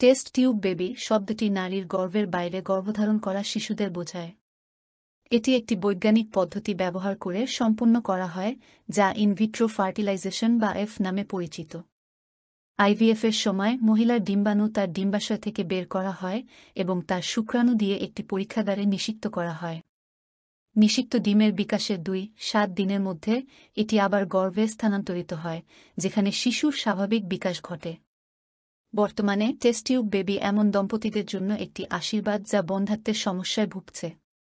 Test tube baby শব্দটি নারীর গর্ভের বাইরে গর্ভধারণ করা শিশুদের বোঝায়। এটি একটি বৈজ্ঞানিক পদ্ধতি ব্যবহার করে সম্পন্ন করা হয় যা ইনভিট্রো ফার্টিলাইজেশন বা এফ নামে পরিচিত। আইভিএফের সময় মহিলার ডিম্বাণু তার ডিম্বাশয় থেকে বের করা হয় এবং তার শুক্রাণু দিয়ে একটি পরীক্ষাগারে নিষিক্ত করা হয়। নিষিক্ত ডিমের বিকাশের 2-7 দিনের মধ্যে এটি আবার গর্ভে স্থানান্তরিত হয়, যেখানে শিশুর স্বাভাবিক বিকাশ ঘটে। বর্তমানে টেস্ট টিউব বেবি এমন দম্পতিদের জন্য একটি আশীর্বাদ যা বন্ধ্যাত্বের সমস্যায় ভুগছে।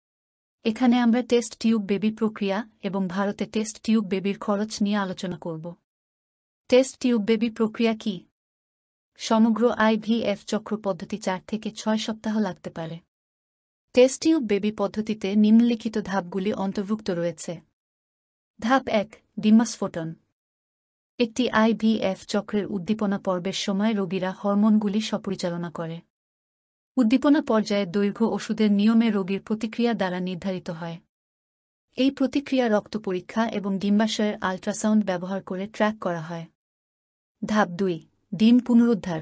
এখানে আমরা টেস্ট টিউব বেবি প্রক্রিয়া এবং ভারতে টেস্ট টিউব বেবির খরচ নিয়ে আলোচনা করব। টেস্ট টিউব বেবি প্রক্রিয়া কি? সমগ্র আইভিএফ চক্র পদ্ধতি 4 থেকে 6 সপ্তাহ লাগতে পারে। টেস্ট টিউব বেবি পদ্ধতিতে নিম্নলিখিত ধাপগুলি অন্তর্ভুক্ত রয়েছে। ধাপ 1: ডিম্বাস্ফোটন। একটি আইভিএফ চক্রের উদ্দীপনা পর্বের সময় রোগীরা হরমোনগুলি স্বপরিচালনা করে। উদ্দীপনা পর্যায়ের দৈর্ঘ্য ওষুধের নিয়মে রোগীর প্রতিক্রিয়া দ্বারা নির্ধারিত হয়। এই প্রতিক্রিয়া রক্ত পরীক্ষা এবং ডিম্বাশয়ের আল্ট্রাসাউন্ড ব্যবহার করে ট্র্যাক করা হয়। ধাপ 2: ডিম পুনরুদ্ধার।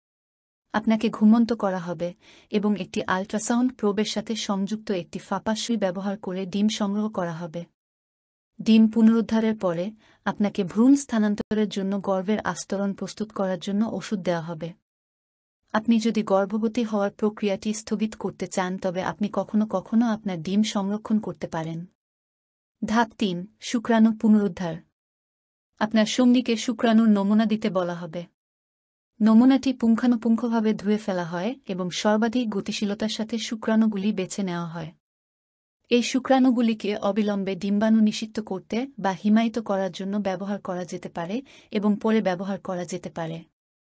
আপনাকে ঘুমন্ত করা হবে এবং একটি আল্ট্রাসাউন্ড প্রোবের সাথে সংযুক্ত একটি ফাঁপা সুই ব্যবহার করে ডিম সংগ্রহ করা হবে। ডিম পুনরুদ্ধারের পরে আপনাকে ভ্রূণ স্থানান্তরের জন্য গর্ভের আস্তরণ প্রস্তুত করার জন্য ওষুধ দেওয়া হবে। আপনি যদি গর্ভবতী হওয়ার প্রক্রিয়াটি স্থগিত করতে চান তবে আপনি কখনো কখনো আপনার ডিম সংরক্ষণ করতে পারেন। ধাপ 3: শুক্রাণু পুনরুদ্ধার। আপনার সঙ্গীকে শুক্রাণুর নমুনা দিতে বলা হবে। নমুনাটি পুঙ্খানুপুঙ্খভাবে ধুয়ে ফেলা হয় এবং সর্বাধিক গতিশীলতার সাথে শুক্রাণুগুলি বেছে নেওয়া হয়। এই শুক্রাণুগুলিকে অবিলম্বে ডিম্বাণু নিষিক্ত করতে বা হিমায়িত করার জন্য ব্যবহার করা যেতে পারে এবং পরে ব্যবহার করা যেতে পারে।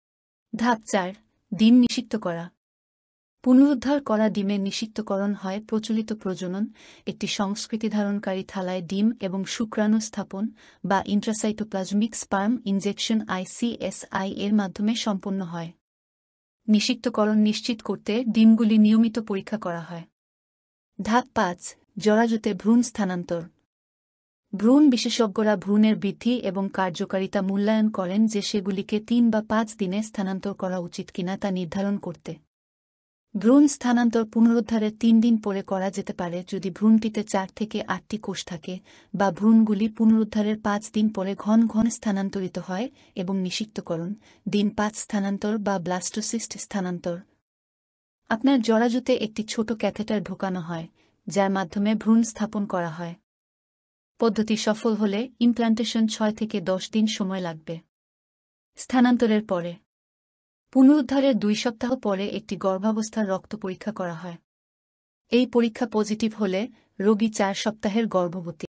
ধাপ 4: ডিম নিষিক্ত করা। পুনরুদ্ধার করা ডিমের নিষিক্তকরণ হয় প্রচলিত প্রজনন, একটি সংস্কৃতি ধারণকারী থালায় ডিম এবং শুক্রাণু স্থাপন বা ইন্ট্রাসাইটোপ্লাজমিক স্পার্ম ইনজেকশন ICSI এর মাধ্যমে সম্পন্ন হয়। নিষিক্তকরণ নিশ্চিত করতে ডিমগুলি নিয়মিত পরীক্ষা করা হয়। ধাপ 5: জরাজুতে ভ্রূণ স্থানান্তর। ভ্রূণ বিশেষজ্ঞরা ভ্রূণের বৃদ্ধি এবং কার্যকারিতা মূল্যায়ন করেন যে সেগুলিকে 3 বা 5 দিনে স্থানান্তর করা উচিত কিনা তা নির্ধারণ করতে। ভ্রূণ স্থানান্তর পুনরুদ্ধারের 3 দিন পরে করা যেতে পারে যদি ভ্রূণটিতে 4 থেকে 8টি কোষ থাকে, বা ভ্রূণগুলি পুনরুদ্ধারের 5 দিন পরে ঘন ঘন স্থানান্তরিত হয় এবং নিষিক্তকরণ দিন 5 স্থানান্তর বা ব্লাস্টোসিস্ট স্থানান্তর। আপনার জরাজুতে একটি ছোট ক্যাথেটার ঢোকানো হয়, যার মাধ্যমে ভ্রূণ স্থাপন করা হয়। পদ্ধতি সফল হলে ইমপ্ল্যান্টেশন 6 থেকে 10 দিন সময় লাগবে। স্থানান্তরের পরে পুনরুদ্ধারের 2 সপ্তাহ পরে একটি গর্ভাবস্থার রক্ত পরীক্ষা করা হয়। এই পরীক্ষা পজিটিভ হলে রোগী 4 সপ্তাহের গর্ভবতী।